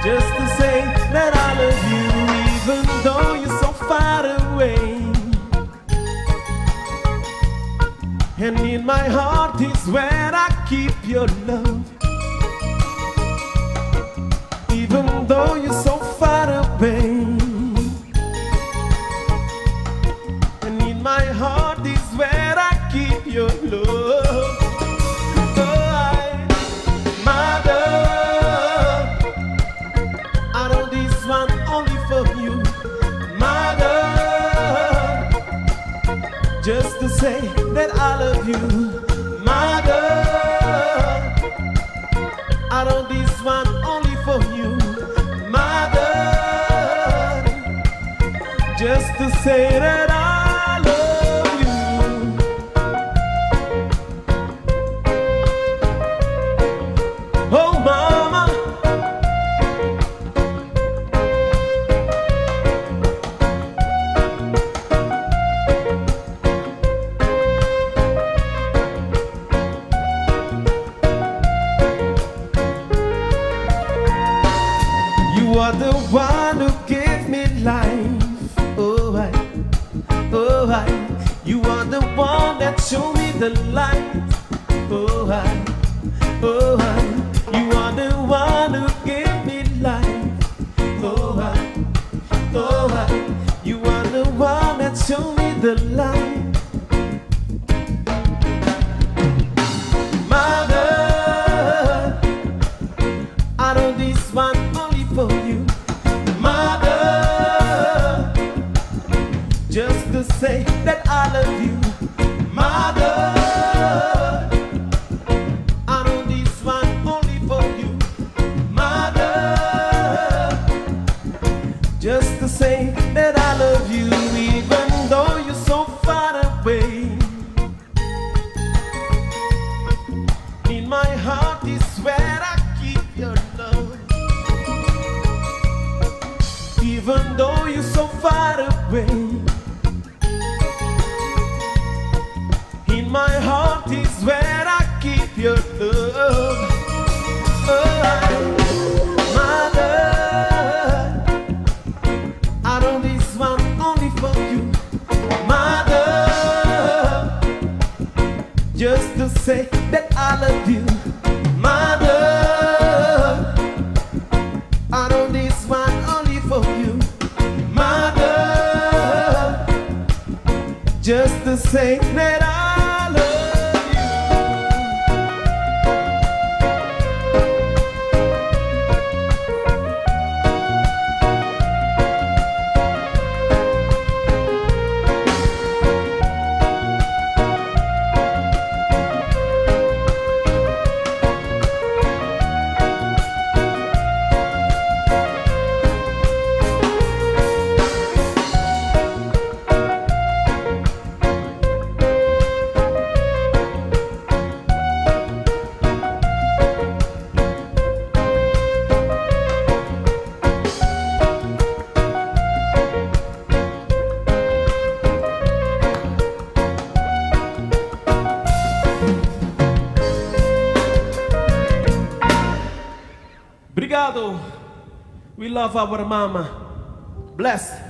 just to say that I love you, even though you're so far away. And in my heart is where I keep your love, even though you're so far away. And in my heart is where I keep your love. Just to say that I love you, mother. I wrote this one only for you, mother. Just to say that I love you. Oh, mama. You are the one who gave me life. Oh, you are the one that showed me the light. Oh, you are the one who gave me life. Oh, you are the one that showed me the light. Mother, I know this one only for you, mother. Just to say that I love you, mother. I know this one only for you, mother. Just to say that I love you, even though you're so far away. In my heart is where I keep your love, even though you're so far away. In my heart is where I keep your love. Oh, mother, I know this one only for you, mother. Just to say that I love you, mother. I know this one only for you, mother. Just to say that I love you. Obrigado. We love our mama. Bless.